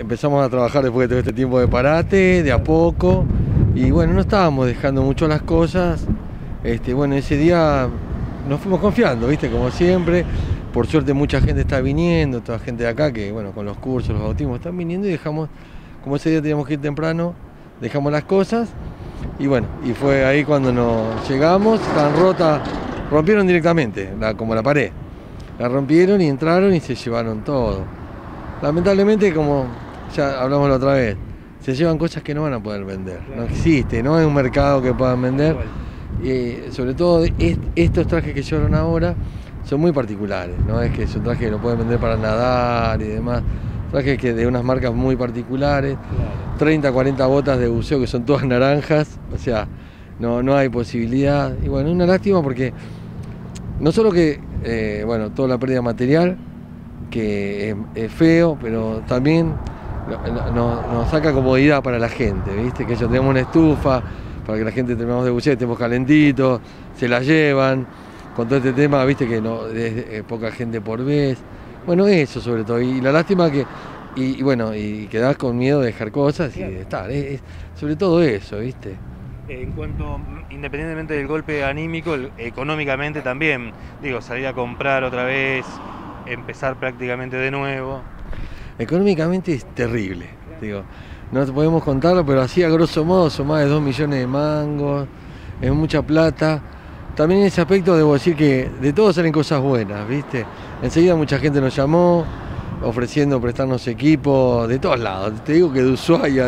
empezamos a trabajar después de todo este tiempo de parate, de a poco, y bueno, no estábamos dejando mucho las cosas. Bueno, ese día nos fuimos confiando, ¿viste? Como siempre. Por suerte mucha gente está viniendo, toda gente de acá que, bueno, con los cursos, los bautismos están viniendo y dejamos, como ese día teníamos que ir temprano, dejamos las cosas y bueno, y fue ahí cuando nos llegamos, estaban rotas, rompieron directamente, como la pared. La rompieron y entraron y se llevaron todo. Lamentablemente, como ya hablamos la otra vez, se llevan cosas que no van a poder vender. No existe, no hay un mercado que puedan vender. Sobre todo estos trajes que llevaron ahora son muy particulares, no es que son trajes que lo pueden vender para nadar y demás, trajes que de unas marcas muy particulares, 30, 40 botas de buceo que son todas naranjas, o sea, no hay posibilidad. Y bueno, una lástima porque no solo que, bueno, toda la pérdida material, que es feo, pero también nos saca comodidad para la gente, ¿viste? Que ellos tenemos una estufa, para que la gente terminamos de bucear, estemos calentitos, se la llevan. Con todo este tema, viste que no es poca gente por vez. Bueno, eso sobre todo. Y la lástima que, bueno, y quedás con miedo de dejar cosas y de estar. Sobre todo eso, viste. En cuanto, independientemente del golpe anímico, económicamente también, digo, salir a comprar otra vez, empezar prácticamente de nuevo. Económicamente es terrible, digo. No podemos contarlo, pero así a grosso modo son más de 2 millones de mangos, es mucha plata. También en ese aspecto debo decir que de todo salen cosas buenas, ¿viste? Enseguida mucha gente nos llamó ofreciendo prestarnos equipo de todos lados. Te digo que de Ushuaia,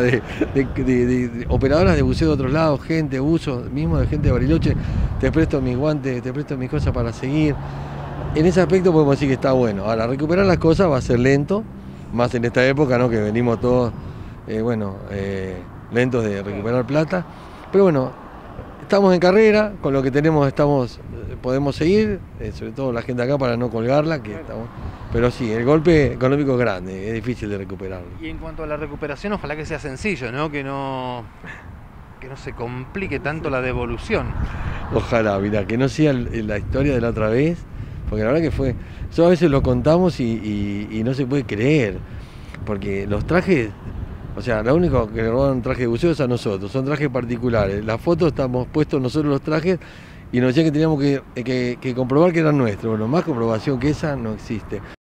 de operadoras de buceo de otros lados, gente, buzos, mismo de gente de Bariloche, te presto mis guantes, te presto mis cosas para seguir. En ese aspecto podemos decir que está bueno. Ahora, recuperar las cosas va a ser lento, más en esta época, ¿no? Que venimos todos, lentos de recuperar plata. Pero bueno, estamos en carrera, con lo que tenemos podemos seguir, sobre todo la gente acá para no colgarla, pero sí, el golpe económico es grande, es difícil de recuperarlo. Y en cuanto a la recuperación, ojalá que sea sencillo, ¿no? Que no se complique tanto la devolución. Ojalá, mira, que no sea la historia de la otra vez, porque la verdad que fue, yo a veces lo contamos y no se puede creer, porque los trajes, o sea, lo único que le roban traje de buceo es a nosotros, son trajes particulares. Las fotos estamos puestos nosotros los trajes y nos decían que teníamos que comprobar que eran nuestros. Bueno, más comprobación que esa no existe.